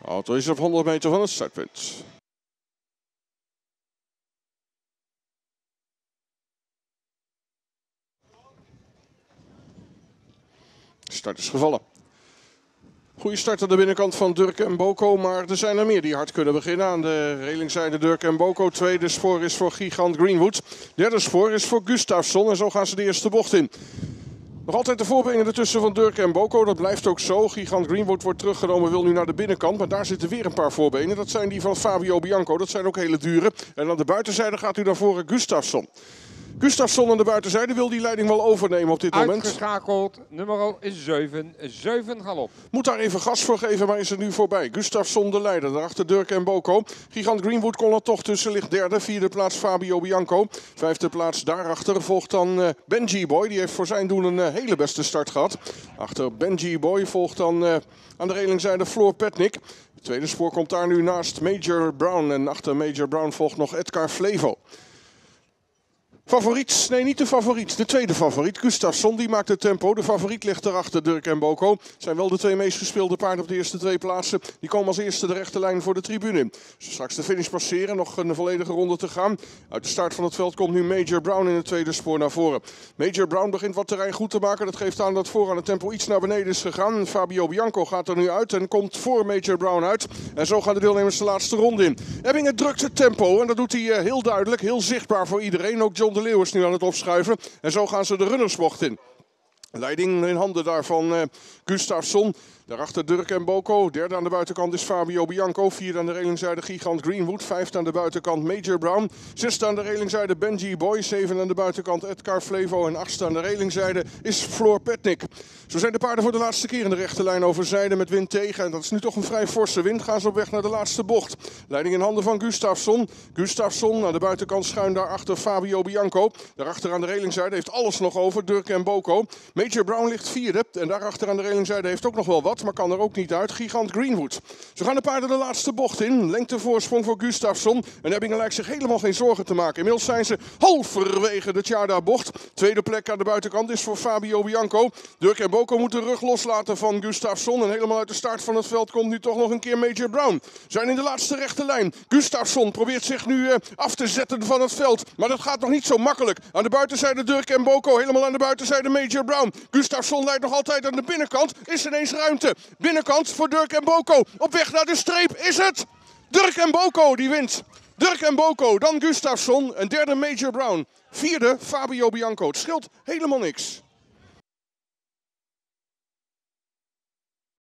Auto is op 100 meter van het startpunt. Start is gevallen. Goede start aan de binnenkant van Durk en Boko, maar er zijn er meer die hard kunnen beginnen. Aan de relingzijde Durk en Boko. Tweede spoor is voor Gigant Greenwood. Derde spoor is voor Gustafsson en zo gaan ze de eerste bocht in. Nog altijd de voorbenen ertussen van Durk en Boko. Dat blijft ook zo. Gigant Greenwood wordt teruggenomen, wil nu naar de binnenkant. Maar daar zitten weer een paar voorbenen. Dat zijn die van Fabio Bianco. Dat zijn ook hele dure. En aan de buitenzijde gaat u naar voren Gustafsson. Gustafsson aan de buitenzijde wil die leiding wel overnemen op dit moment. Uitgeschakeld, nummer 7. 7 galop. Moet daar even gas voor geven, maar is er nu voorbij. Gustafsson de leider, daarachter Durk en Boko. Gigant Greenwood kon er toch tussen, ligt derde. Vierde plaats Fabio Bianco. Vijfde plaats daarachter volgt dan Benji Boy. Die heeft voor zijn doen een hele beste start gehad. Achter Benji Boy volgt dan aan de relingzijde Floor Petnik. Het tweede spoor komt daar nu naast Major Brown. En achter Major Brown volgt nog Edgar Flevo. Favoriet, nee niet de favoriet, de tweede favoriet, Gustafsson, die maakt het tempo. De favoriet ligt erachter, Durk en Boko. Zijn wel de twee meest gespeelde paarden op de eerste twee plaatsen. Die komen als eerste de rechte lijn voor de tribune. Straks de finish passeren, nog een volledige ronde te gaan. Uit de start van het veld komt nu Major Brown in het tweede spoor naar voren. Major Brown begint wat terrein goed te maken. Dat geeft aan dat vooraan het tempo iets naar beneden is gegaan. Fabio Bianco gaat er nu uit en komt voor Major Brown uit. En zo gaan de deelnemers de laatste ronde in. Ebbingen drukt het tempo en dat doet hij heel duidelijk, heel zichtbaar voor iedereen. Ook John de Leeuw is nu aan het opschuiven. En zo gaan ze de runnersbocht in. Leiding in handen daarvan Gustafsson. Daarachter Durk en Boko. Derde aan de buitenkant is Fabio Bianco. Vierde aan de relingzijde Gigant Greenwood. Vijfde aan de buitenkant Major Brown. Zesde aan de relingzijde Benji Boy. Zevende aan de buitenkant Edgar Flevo. En achtste aan de relingzijde is Floor Petnik. Zo zijn de paarden voor de laatste keer in de rechte lijn over zijde met wind tegen. En dat is nu toch een vrij forse wind. Gaan ze op weg naar de laatste bocht. Leiding in handen van Gustafsson. Gustafsson aan de buitenkant schuin daarachter Fabio Bianco. Daarachter aan de relingzijde heeft alles nog over Durk en Boko. Major Brown ligt vierde. En daarachter aan de relingzijde heeft ook nog wel wat, maar kan er ook niet uit. Gigant Greenwood. Zo gaan de paarden de laatste bocht in. Lengtevoorsprong voor Gustafsson. En Ebbingen lijkt zich helemaal geen zorgen te maken. Inmiddels zijn ze halverwege de Tjarda-bocht. Tweede plek aan de buitenkant is voor Fabio Bianco. Durk en Boko moeten de rug loslaten van Gustafsson. En helemaal uit de start van het veld komt nu toch nog een keer Major Brown. Zijn in de laatste rechte lijn. Gustafsson probeert zich nu af te zetten van het veld. Maar dat gaat nog niet zo makkelijk. Aan de buitenzijde Durk en Boko. Helemaal aan de buitenzijde Major Brown. Gustafsson leidt nog altijd aan de binnenkant. Is ineens ruimte. Binnenkant voor Durk en Boko. Op weg naar de streep is het Durk en Boko die wint. Durk en Boko, dan Gustafsson. Een derde Major Brown. Vierde Fabio Bianco. Het scheelt helemaal niks.